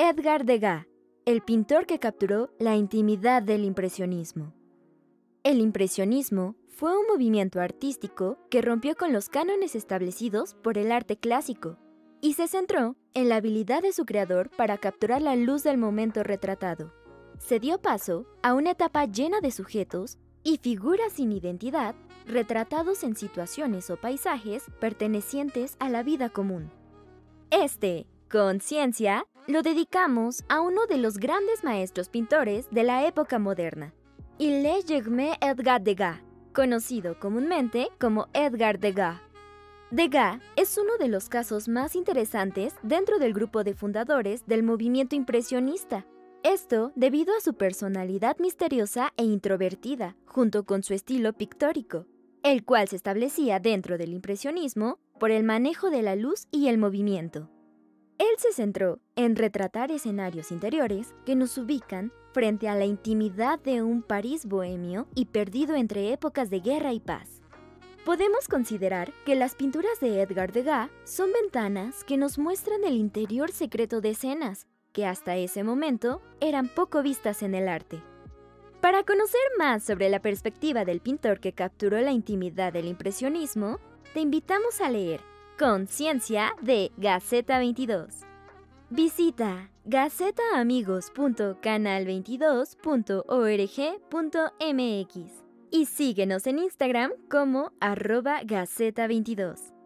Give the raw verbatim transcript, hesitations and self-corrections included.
Edgar Degas, el pintor que capturó la intimidad del impresionismo. El impresionismo fue un movimiento artístico que rompió con los cánones establecidos por el arte clásico y se centró en la habilidad de su creador para capturar la luz del momento retratado. Se dio paso a una etapa llena de sujetos y figuras sin identidad retratados en situaciones o paisajes pertenecientes a la vida común. Este, Conciencia, lo dedicamos a uno de los grandes maestros pintores de la época moderna, Ille-Germain Edgar Degas, conocido comúnmente como Edgar Degas. Degas es uno de los casos más interesantes dentro del grupo de fundadores del movimiento impresionista. Esto debido a su personalidad misteriosa e introvertida, junto con su estilo pictórico, el cual se establecía dentro del impresionismo por el manejo de la luz y el movimiento. Él se centró en retratar escenarios interiores que nos ubican frente a la intimidad de un París bohemio y perdido entre épocas de guerra y paz. Podemos considerar que las pinturas de Edgar Degas son ventanas que nos muestran el interior secreto de escenas que hasta ese momento eran poco vistas en el arte. Para conocer más sobre la perspectiva del pintor que capturó la intimidad del impresionismo, te invitamos a leer Conciencia de Gaceta veintidós. Visita gaceta amigos punto canal veintidós punto org punto m x y síguenos en Instagram como arroba gaceta veintidós.